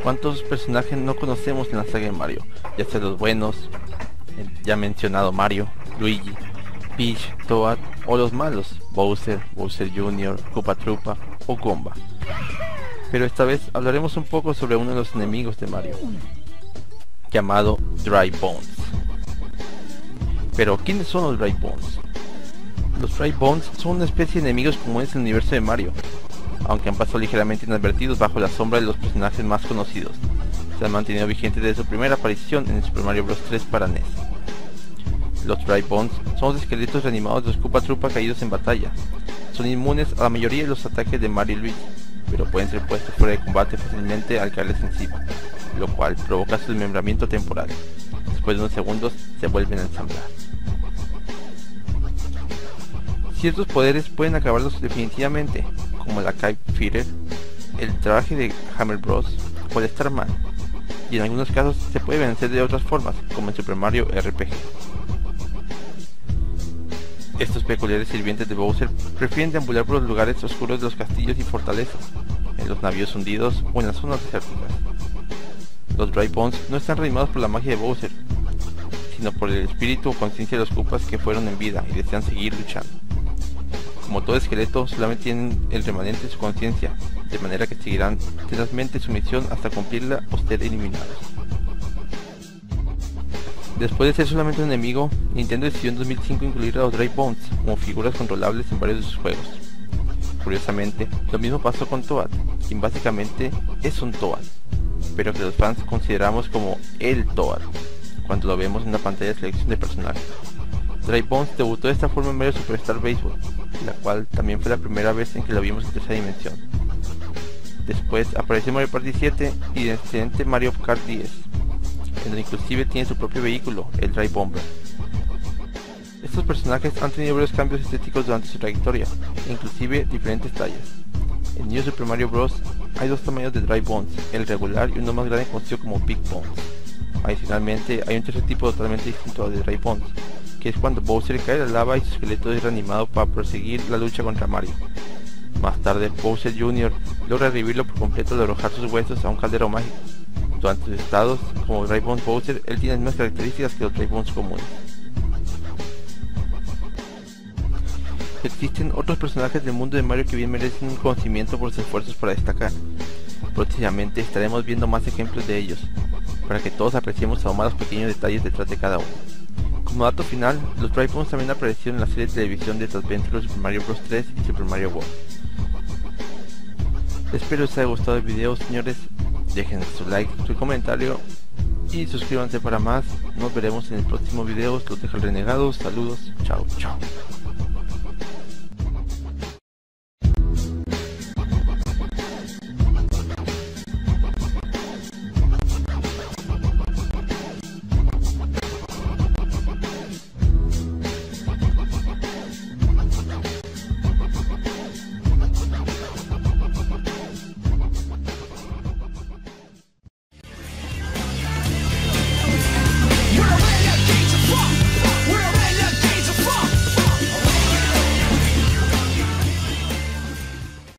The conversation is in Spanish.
¿Cuántos personajes no conocemos en la saga de Mario? Ya sea los buenos, el ya mencionado Mario, Luigi, Peach, Toad, o los malos, Bowser, Bowser Jr., Koopa Troopa o Goomba. Pero esta vez hablaremos un poco sobre uno de los enemigos de Mario, llamado Dry Bones. Pero, ¿quiénes son los Dry Bones? Los Dry Bones son una especie de enemigos comunes en el universo de Mario, aunque han pasado ligeramente inadvertidos bajo la sombra de los personajes más conocidos. Se han mantenido vigentes desde su primera aparición en el Super Mario Bros. 3 para NES. Los Dry Bones son los esqueletos reanimados de los Koopa Troopa caídos en batalla. Son inmunes a la mayoría de los ataques de Mario y Luigi, pero pueden ser puestos fuera de combate fácilmente al caerles encima, lo cual provoca su desmembramiento temporal. Después de unos segundos se vuelven a ensamblar. Ciertos poderes pueden acabarlos definitivamente, como la Cape Feeder, el traje de Hammer Bros. O el Starman, y en algunos casos se puede vencer de otras formas, como en Super Mario RPG. Estos peculiares sirvientes de Bowser prefieren deambular por los lugares oscuros de los castillos y fortalezas, en los navíos hundidos o en las zonas desérticas. Los Dry Bones no están reanimados por la magia de Bowser, sino por el espíritu o conciencia de los Koopas que fueron en vida y desean seguir luchando. Como todo esqueleto, solamente tienen el remanente de su conciencia, de manera que seguirán tenazmente su misión hasta cumplirla o ser eliminados. Después de ser solamente un enemigo, Nintendo decidió en 2005 incluir a los Dry Bones como figuras controlables en varios de sus juegos. Curiosamente, lo mismo pasó con Toad, quien básicamente es un Toad, pero que los fans consideramos como el Toad, cuando lo vemos en la pantalla de selección de personajes. Dry Bones debutó de esta forma en Mario Superstar Baseball, la cual también fue la primera vez en que lo vimos en tercera dimensión. Después apareció Mario Party 7 y el excelente Mario Kart 10, en donde inclusive tiene su propio vehículo, el Dry Bomber. Estos personajes han tenido varios cambios estéticos durante su trayectoria, inclusive diferentes tallas. En New Super Mario Bros. Hay dos tamaños de Dry Bones, el regular y uno más grande conocido como Big Bones. Adicionalmente, hay un tercer tipo totalmente distinto al de Dry Bones, que es cuando Bowser cae a la lava y su esqueleto es reanimado para proseguir la lucha contra Mario. Más tarde, Bowser Jr. logra revivirlo por completo al arrojar sus huesos a un caldero mágico. Durante sus estados, como Dry Bones Bowser, él tiene las mismas características que los Dry Bones comunes. Existen otros personajes del mundo de Mario que bien merecen un conocimiento por sus esfuerzos para destacar. Próximamente estaremos viendo más ejemplos de ellos, para que todos apreciemos aún más los pequeños detalles detrás de cada uno. Como dato final, los Dry Bones también aparecieron en la serie de televisión de Adventure Super Mario Bros. 3 y Super Mario World. Espero les haya gustado el video, señores. Dejen su like, su comentario y suscríbanse para más. Nos veremos en el próximo video. Los dejo el renegado. Saludos. Chao, chao.